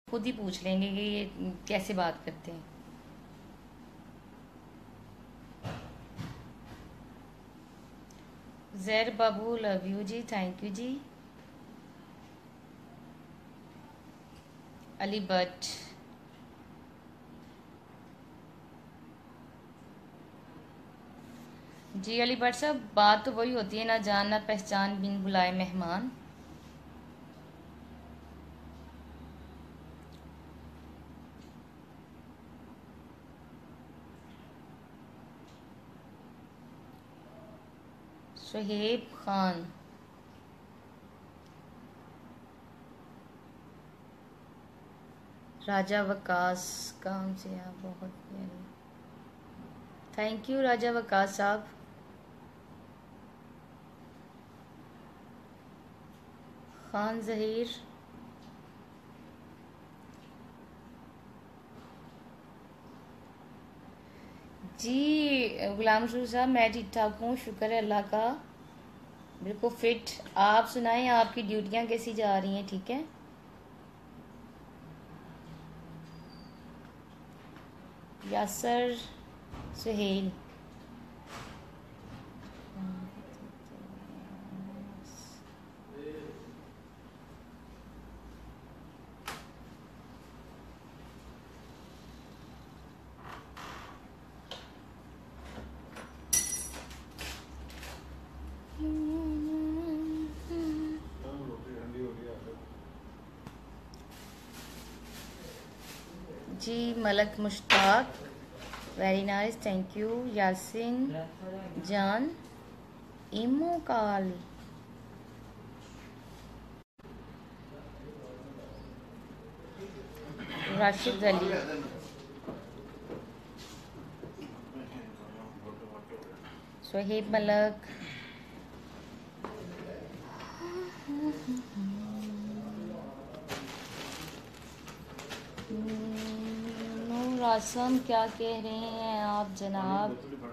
खुद ही पूछ लेंगे कि ये कैसे बात करते हैं। Zair Babu love you ji, thank you ji. Ali Bhatt, जी अली भट्ट साहब, बात तो वही होती है ना, जान ना पहचान बिन बुलाए मेहमान। सुहेब खान, राजा वकास, काम से आप बहुत प्यारे, थैंक यू राजा वकास साहब। खान जहीर, जी गुलाम रसूल साहब मैं ठीक ठाक हूँ, शुक्र है अल्लाह का, बिल्कुल फिट। आप सुनाएं, आपकी ड्यूटियाँ कैसी जा रही हैं? ठीक है। यासर सुहेल, जी Malik Mushtaq, very nice, thank you. Yasin Jan, इमो काल, राशिद अली, सोहेब मलक, नूर आसम, क्या कह रहे हैं आप जनाब?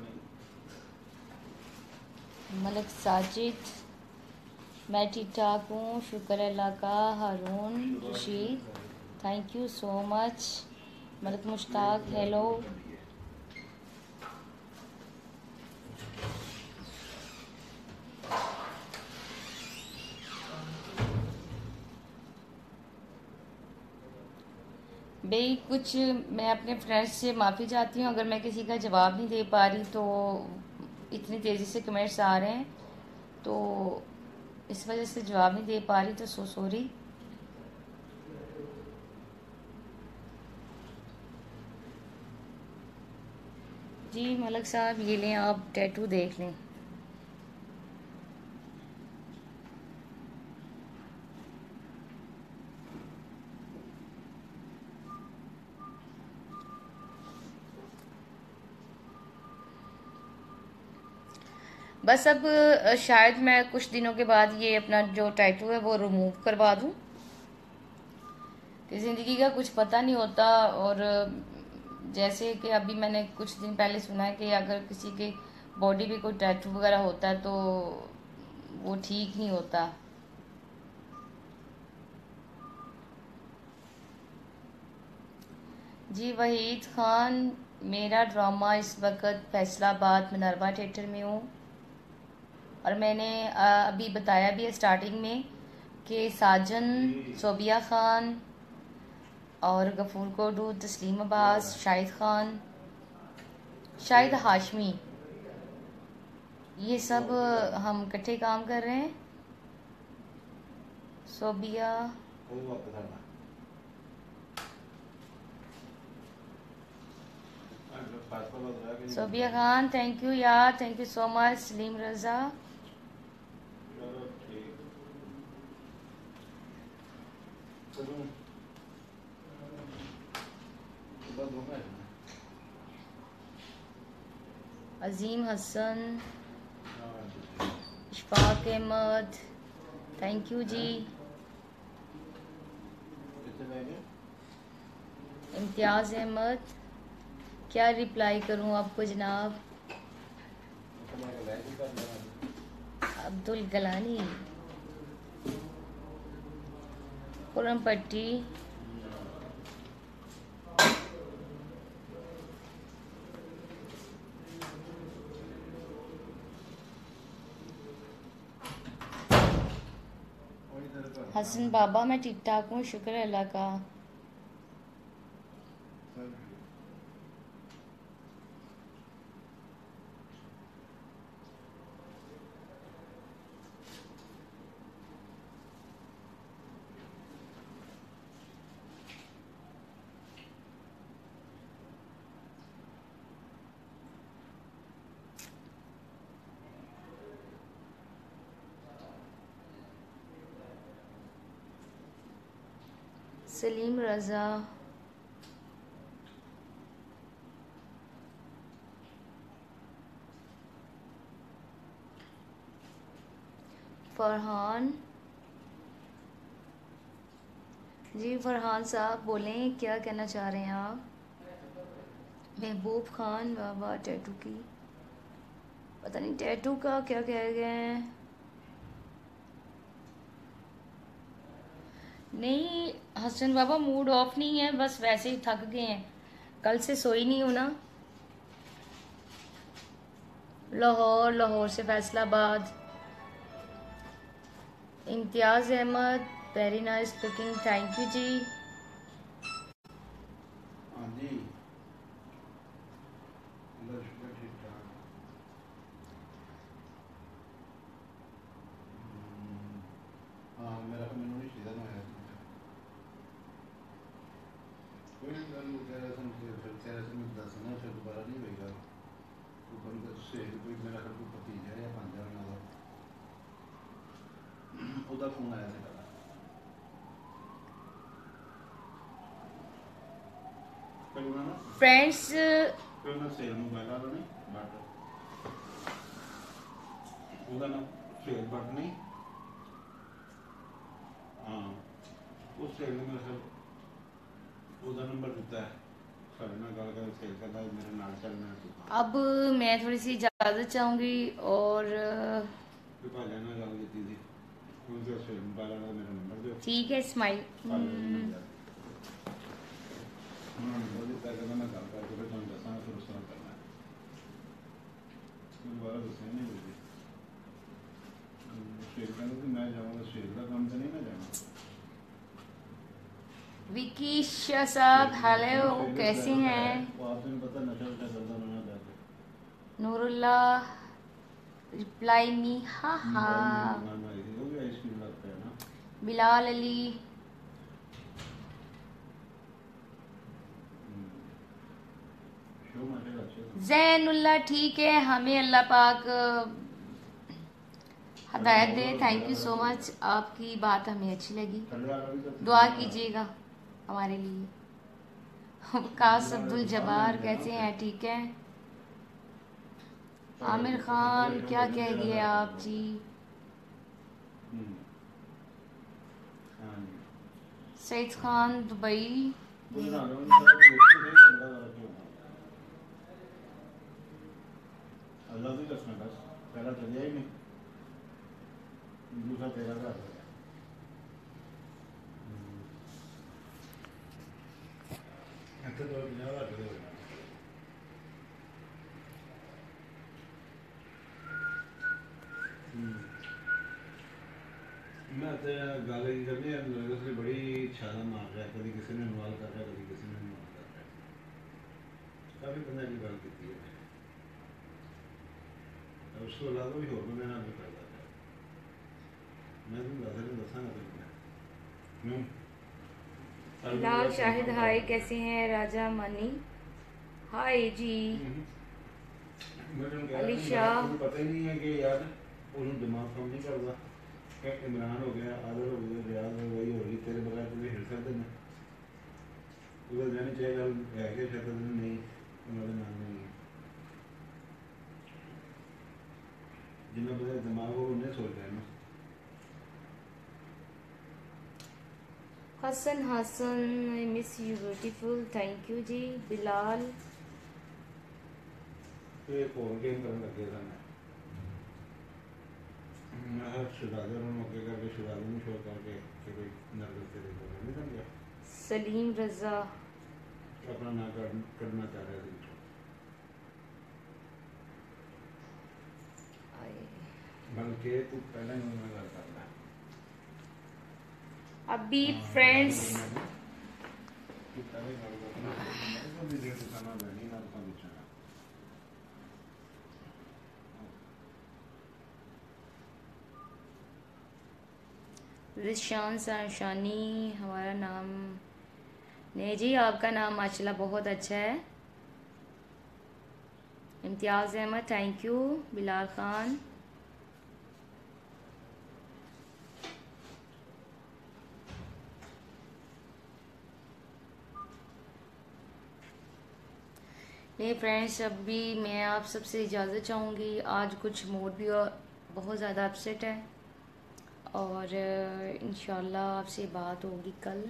मलक साजिद, मैं ठीक ठाक हूँ, शुक्र अल्लाह का। Haroon Rashid, thank you so much. Malak Mushtaq, hello. भाई कुछ, मैं अपने फ्रेंड्स से माफ़ी चाहती हूँ अगर मैं किसी का जवाब नहीं दे पा रही, तो इतनी तेज़ी से कमेंट्स आ रहे हैं तो इस वजह से जवाब नहीं दे पा रही, तो सो सॉरी। जी मलक साहब ये लें, आप टैटू देख लें। बस अब शायद मैं कुछ दिनों के बाद ये अपना जो टैटू है वो रिमूव करवा दूँ, कि ज़िंदगी का कुछ पता नहीं होता। और जैसे कि अभी मैंने कुछ दिन पहले सुना है कि अगर किसी के बॉडी पे कोई टैटू वगैरह होता है तो वो ठीक नहीं होता। जी वहीद खान, मेरा ड्रामा इस वक्त फैसलाबाद मिनरवा थिएटर में हूँ, और मैंने अभी बताया भी है स्टार्टिंग में कि साजन, सोबिया खान और गफूर कोडू, तस्लीम अब्बास, शाहिद खान, शाहिद हाशमी, ये सब हम इकट्ठे काम कर रहे हैं। सोबिया, सोबिया खान, थैंक यू यार, thank you so much. Salim Raza, Azim Hasan, Ishfaq Ahmad, thank you ji. Imtiaz Ahmad, क्या रिप्लाई करूं आपको जनाब? अब्दुल गलानी, खुरम पट्टी, हसन बाबा मैं ठीक ठाक हूँ, शुक्र है अल्लाह का। सलीम रज़ा, फरहान जी, फरहान साहब बोलें क्या कहना चाह रहे हैं आप। महबूब खान, वाह वाह, टैटू की पता नहीं टैटू का क्या कह गए हैं। नहीं हसन बाबा, मूड ऑफ नहीं है, बस वैसे ही थक गए हैं, कल से सोई नहीं हूँ ना। लाहौर, लाहौर से Faisalabad. Imtiaz Ahmad, very nice cooking, thank you ji. हाँ जी, ठीक ठाक। हाँ मेरा मैनू नहीं सीधा ना है कोई गल तेरे से फिर तेरे से मैं दसना फिर दोबारा नहीं होएगा। तो बंदा से कोई मेरा कोई भतीजा या भांजा ना ਉਹਦਾ ਫੋਨ ਆਇਆ ਸੀ ਪਹਿਲਾਂ ਫਿਰ ਉਹਨਾਂ ਨਾ फ्रेंड्स ਫਿਰ ਉਹਨਾਂ ਸੇਲ ਮੋਬਾਈਲ ਵਾਲਾ ਨਹੀਂ ਬਟ ਉਹਦਾ ਨਾ ਸੇਲ ਬਟ ਨਹੀਂ ਹਾਂ ਉਸ ਸੇਲ ਨੇ ਮੇਰੇ ਉਹਦਾ ਨੰਬਰ ਦਿੱਤਾ ਹੈ ਸਾਡੇ ਨਾਲ ਗੱਲ ਕਰ ਸੇਲ ਕਰਦਾ ਮੇਰੇ ਨਾਲ ਚੱਲਣਾ। अब मैं थोड़ी सी इजाज़त चाहूँगी और भाजा ਨਾਲ ਗੱਲ ਕੀਤੀ ਸੀ ਉਹਦੇ ਸੇਲ ਮੋਬਾਈਲ ਵਾਲਾ ਮੇਰਾ ਨੰਬਰ ਦਿਓ। ठीक है इस्माइल। उन्होंने बोल दिया कि मैं गल करके फिर तुम दसा फिर उस तरह करना दोबारा दसा नहीं बोली शेर कहना कि मैं जाऊँगा शेर का काम तो नहीं ना जाना। विकी शाह साहब हेलो, कैसे हैं। आपने पता नशा वशा करता रहना जाके। नूरुल्लाह रिप्लाई मी, हाँ हाँ। वो भी आइसक्रीम लगता है ना। बिलाल अली, जैनुल्लाह ठीक है, हमें अल्लाह पाक हदायत दे। थैंक यू सो मच, आपकी बात हमें अच्छी लगी, दुआ कीजिएगा हमारे लिए। कास अब्दुल जब्बार कैसे हैं, ठीक है। आमिर खान क्या कह गए आप जी। सईद खान दुबई, अल्लाह भी रखना बस पहला चलिया ही नहीं दूसरा तेरा घर हो गया। तो 50 रख दे मैं तो गल करनी है बड़ी छाला मार रहा है कभी किसी ने इन्वॉल्व कर रहा है कभी किसी ने इन्वॉल्व कर रहा है काफ़ी बंद की गल की है उस तो अलावा भी होर बंदे भी करता है मैं तुम दसा लाल शाहिद हाय, कैसे हैं। राजा मनी हाय जी। अली शाह पता ही नहीं है कि यार उन्होंने दिमाग काम नहीं करता कि इमरान हो गया आदर हो गया रियाज हो गई होगी तेरे बगैर तुझे हिल सकते हैं उधर रहनी चाहिए गल है कि शायद नहीं उन्होंने नाम नहीं है जिन्हें बंदे दिमाग हो उन्हें सोच रहे हैं ना। Hasan Hasan I miss you beautiful, thank you ji. Bilal एक और गेम करने लगे था मैं हर शुरादे और मौके करके शुरादे में शो करके कि कोई नर्वस से देखो नहीं समझा। सलीम रजा अपना ना करना चाह रहे थे बल्कि तू पहले नहीं मैं गल करना अभी फ्रेंड्स रिशान शानी हमारा नाम नहीं जी, आपका नाम माशाल्लाह बहुत अच्छा है। Imtiaz Ahmad thank you. बिलाल खान नहीं फ्रेंड्स, अभी मैं आप सबसे इजाज़त चाहूँगी। आज कुछ मूड भी बहुत ज़्यादा अपसेट है और इंशाल्लाह आपसे बात होगी कल।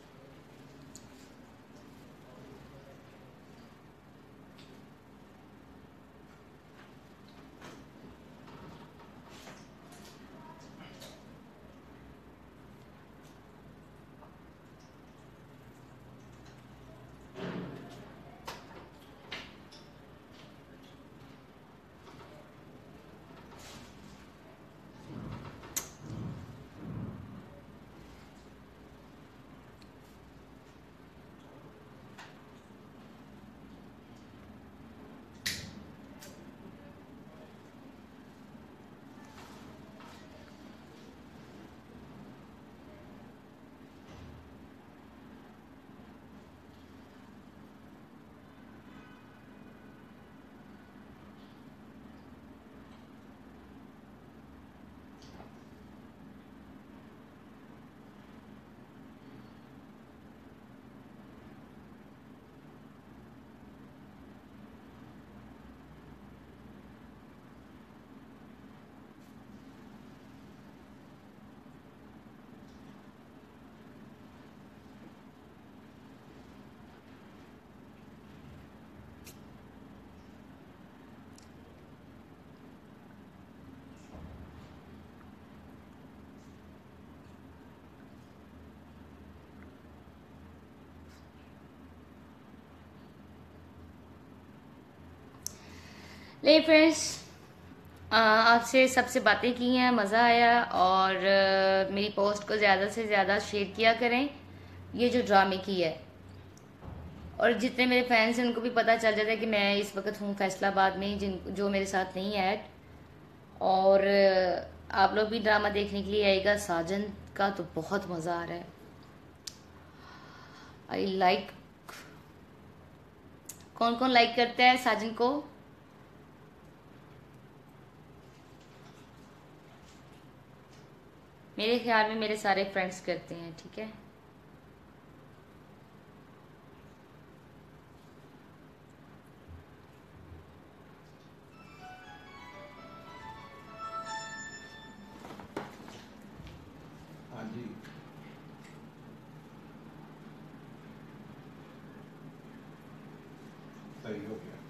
ले फ्रेंड्स, आपसे सबसे बातें की हैं, मज़ा आया और मेरी पोस्ट को ज़्यादा से ज़्यादा शेयर किया करें। ये जो ड्रामे की है और जितने मेरे फैंस हैं उनको भी पता चल जाता है कि मैं इस वक्त हूँ फैसलाबाद में, जिन जो मेरे साथ नहीं है ऐड। और आप लोग भी ड्रामा देखने के लिए आएगा। साजन का तो बहुत मज़ा आ रहा है। आई लाइक, कौन कौन लाइक करता है साजन को? मेरे ख्याल में मेरे सारे फ्रेंड्स करते हैं, ठीक है। हाँ जी, सही हो गया।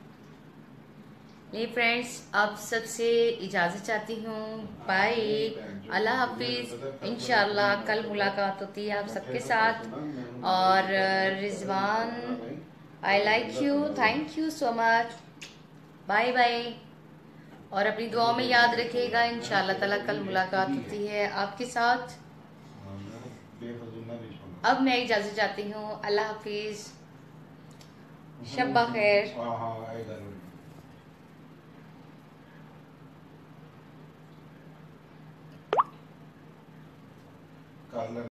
नहीं फ्रेंड्स, अब सबसे इजाज़त चाहती हूँ। बाय, अल्लाह हाफिज़। इंशाल्लाह कल मुलाकात होती है आप सबके साथ। और Rizwan, I like you, thank you so much. Bye bye. और अपनी दुआओं में याद रखिएगा, इंशाल्लाह ताला कल मुलाकात होती है आपके साथ। अब मैं इजाज़त चाहती हूँ। अल्लाह हाफिज़, शब बखैर।